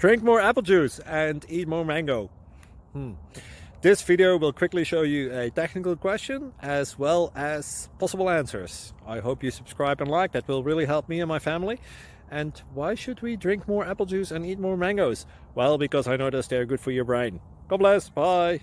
Drink more apple juice and eat more mango. This video will quickly show you a technical question as well as possible answers. I hope you subscribe and like, that will really help me and my family. And why should we drink more apple juice and eat more mangoes? Well, because I noticed they're good for your brain. God bless, bye!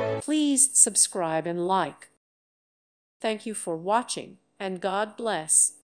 Please subscribe and like. Thank you for watching, and God bless.